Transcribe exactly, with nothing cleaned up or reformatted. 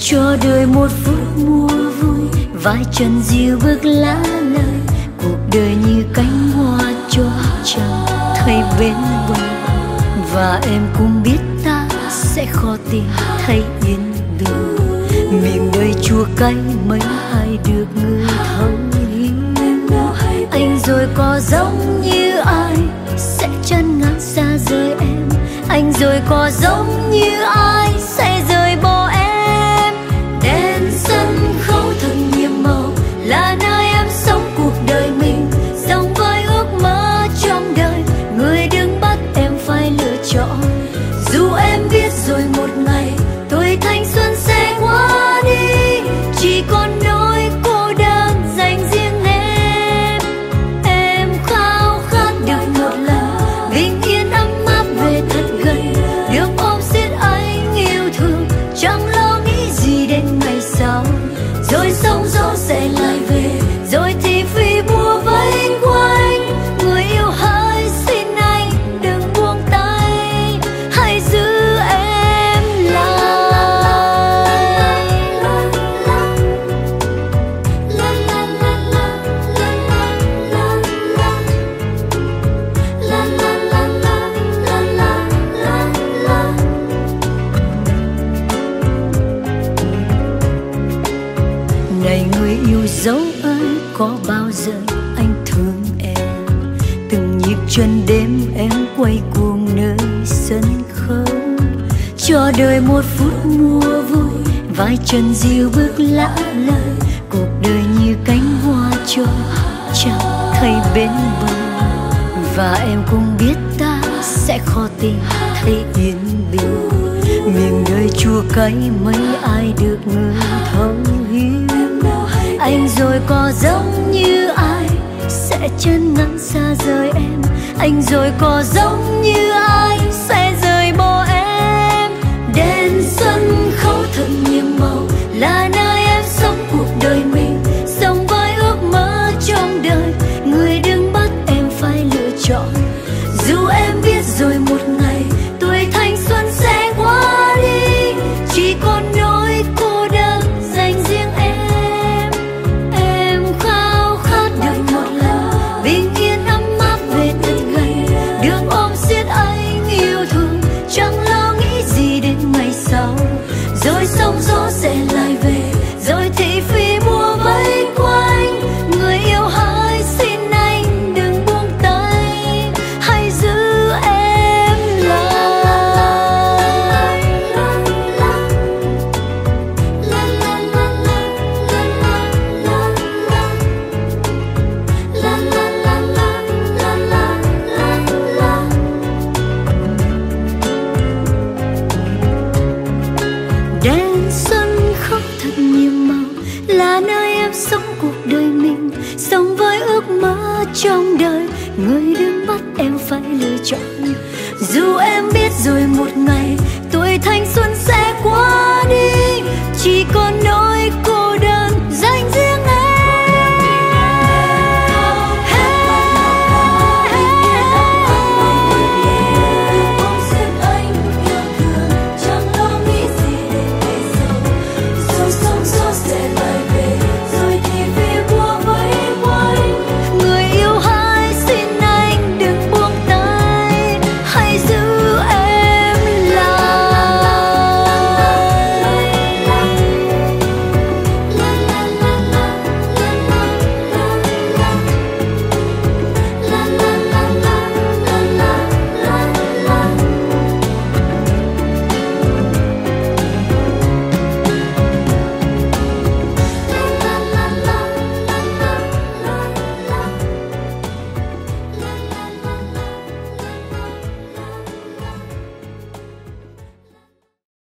cho đời một phút mua vui, vai chân dịu bước lá lời, cuộc đời như cánh hoa cho chẳng thấy bên bờ. Và em cũng biết ta sẽ khó tìm thấy yên bình, miền đời chua cay mấy ai được người thấu hiểu. Anh rồi có giống như ai sẽ chân ngắn xa rời em, anh rồi có giống như ai sẽ rời bỏ em. Đèn sân khấu thật nhiệm màu là nơi em sống cuộc đời mình, sống với ước mơ trong đời, người đừng bắt em phải lựa chọn. Dù em biết rồi một ngày tuổi thanh xuân sẽ qua đi, chỉ còn nỗi cô đơn dành riêng em. Em khao khát được một lần bình yên ấm áp về thật gần, được ôm siết anh yêu thương, chẳng lo nghĩ gì đến ngày sau. Rồi sóng gió sẽ lại về, rồi thì phi bùa vây quanh. Người yêu hỡi xin anh đừng buông tay, hãy giữ em lại. Này người yêu dấu ơi, có bao giờ anh thương em? Từng nhịp chân đêm em quay cuồng nơi sân khấu, cho đời một phút mua vui, vai chân dịu bước lạ lời, cuộc đời như cánh hoa trôi chẳng thấy bên bờ. Và em cũng biết ta sẽ khó tìm thấy yên bình, miền đời chua cay mấy ai được người thấu hiểu. Anh rồi có giống như ai sẽ chân ngắn xa rời em, anh rồi có giống như ai sẽ rời bỏ em. Đèn sân khấu thật nhiệm màu là nơi em sống cuộc đời mình, sống với ước mơ trong đời, người đừng bắt em phải lựa chọn. Dù em biết rồi một ngày tuổi thanh xuân sẽ qua đi, chỉ còn nỗi cô đơn dành riêng em. Em khao khát được một lần bình yên ấm áp về thật gần, được ôm siết anh yêu thương, chẳng lo nghĩ gì đến ngày sau. Rồi sóng gió sẽ lại về, rồi thì phi bùa vây quanh. Người yêu hỡi xin anh đừng buông tay, hãy giữ em lại. Đèn sân khấu thật nhiệm màu là nơi em sống cuộc đời mình, sống với ước mơ trong đời, người đừng bắt em phải lựa chọn. Dù em biết rồi một ngày tuổi thanh xuân sẽ